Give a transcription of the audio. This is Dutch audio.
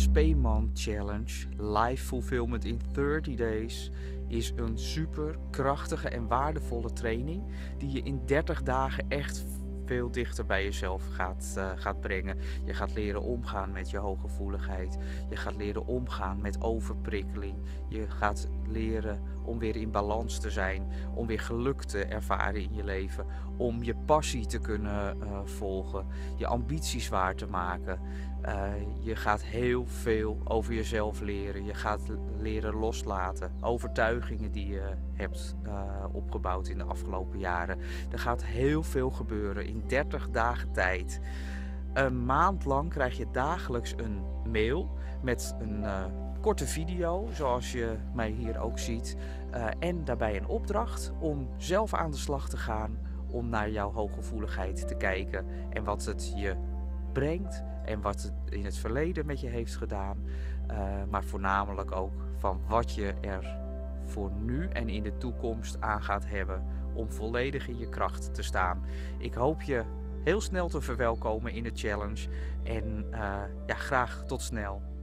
Speeman Challenge Life Fulfillment in 30 Days is een super krachtige en waardevolle training die je in 30 dagen echt veel dichter bij jezelf gaat brengen. Je gaat leren omgaan met je hooggevoeligheid. Je gaat leren omgaan met overprikkeling. Je gaat leren om weer in balans te zijn. Om weer geluk te ervaren in je leven. Om je passie te kunnen volgen. Je ambities waar te maken. Je gaat heel veel over jezelf leren. Je gaat leren loslaten. Overtuigingen die je hebt opgebouwd in de afgelopen jaren. Er gaat heel veel gebeuren in 30 dagen tijd. Een maand lang krijg je dagelijks een mail met een korte video, zoals je mij hier ook ziet. En daarbij een opdracht om zelf aan de slag te gaan. Om naar jouw hooggevoeligheid te kijken en wat het je brengt en wat het in het verleden met je heeft gedaan. Maar voornamelijk ook van wat je er voor nu en in de toekomst aan gaat hebben om volledig in je kracht te staan. Ik hoop je heel snel te verwelkomen in de challenge en graag tot snel.